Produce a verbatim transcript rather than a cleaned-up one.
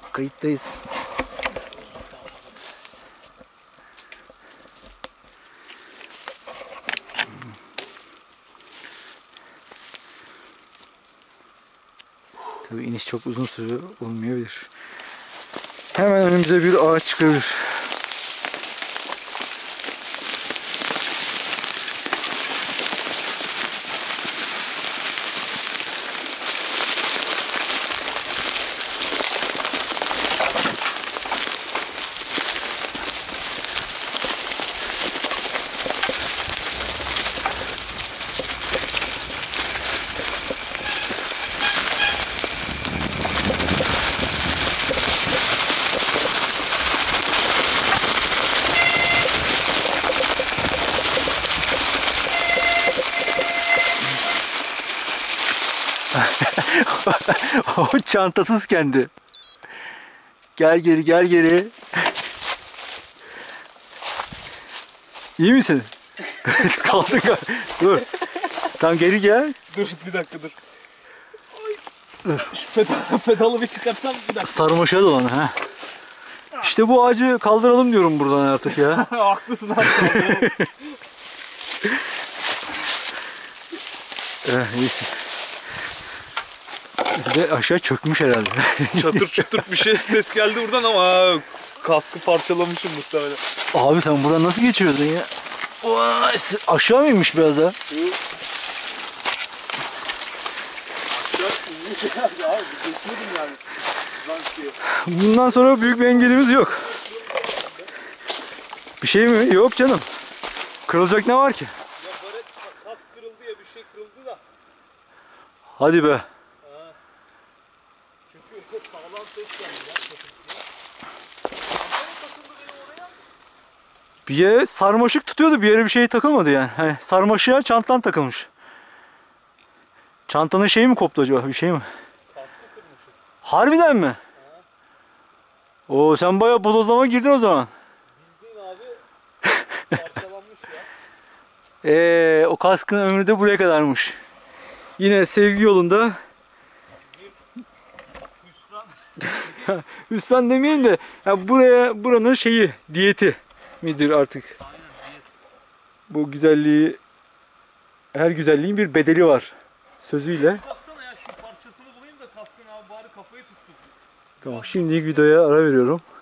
Kayıttayız. Tabii iniş çok uzun süre olmayabilir. Hemen önümüze bir ağaç çıkabilir. O çantasız kendi. Gel geri, gel geri. İyi misin? Kaldın galiba. Dur. Tam geri gel. Dur bir dakika dur. Dur. Şu pedal, pedalı bir çıkartsam bir dakika. Sarmaşa dolan ha. İşte bu ağacı kaldıralım diyorum buradan artık ya. Haklısın abi. Evet, iyisin. Bir de aşağı çökmüş herhalde. Çatır çutur bir şey ses geldi buradan ama kaskı parçalamışım muhtemelen. Abi sen buradan nasıl geçiyordun ya? Vay, aşağı mıymış biraz daha? Aşağı abi geçmedim yani. Bundan sonra büyük bir engelimiz yok. Bir şey mi? Yok canım. Kırılacak ne var ki? Ya baret kask kırıldı ya bir şey kırıldı da. Hadi be. Çünkü sağlam ses geldi ya. Bir yere sarmaşık tutuyordu, bir yere bir şey takılmadı yani. Hani sarmaşığa çantan takılmış. Çantanın şeyi mi koptu acaba? Bir şey mi? Kaskı kırmışız. Harbiden mi? Ha. Oo, sen bayağı bodozlama girdin o zaman. Bildiğin abi parçalanmış ya. Eee o kaskın ömrü de buraya kadarmış. Yine sevgi yolunda. Hüsran. Hüsran demeyeyim de ya buraya buranın şeyi, diyeti midir artık? Aynen diyet. Bu güzelliği, her güzelliğin bir bedeli var sözüyle. Baksana ya şu parçasını bulayım da kaskın abi bari kafayı tutsun. Tamam, şimdi videoya ara veriyorum.